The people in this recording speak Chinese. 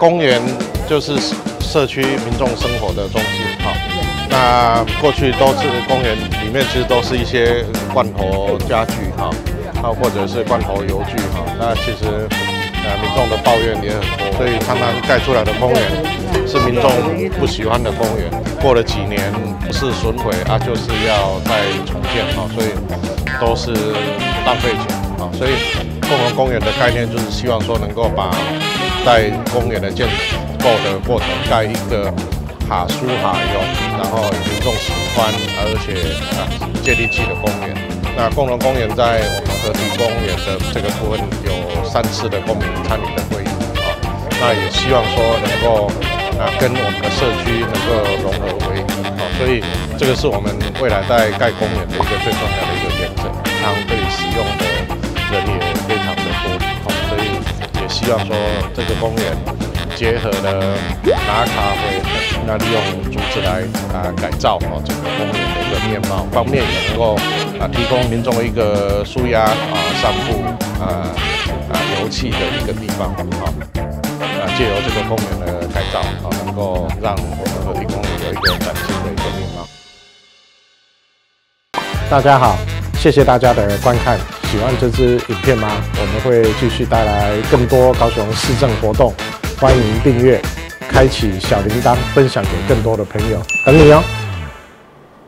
公园就是社区民众生活的中心哈。那过去都是公园里面其实都是一些罐头家具哈，或者是罐头油具哈。那其实民众的抱怨也很多，所以常常盖出来的公园是民众不喜欢的公园。过了几年不是损毁啊，就是要再重建哈，所以都是浪费钱啊。所以共同公园的概念就是希望说能够把在公园的建构的过程盖一个哈舒哈用，然后民众喜欢而且接地气的公园。那共同公园在我们河堤公园的这个部分有3次的公民参与的会议啊，那也希望说能够跟我们的社区能够融合为一啊，所以这个是我们未来在盖公园的一个最重要的一个原则。平常这里使用的人也非常的多啊，所以也希望说这个公园结合了拿咖啡，那利用竹子来改造整个公园的一个面貌，方面也能够提供民众一个舒压散步游憩的一个地方借由这个公园的改造能够让我们河堤公园有一个崭新的一个面貌。大家好，谢谢大家的观看。喜欢这支影片吗？我们会继续带来更多高雄市政活动。欢迎订阅，开启小铃铛，分享给更多的朋友，等你哦。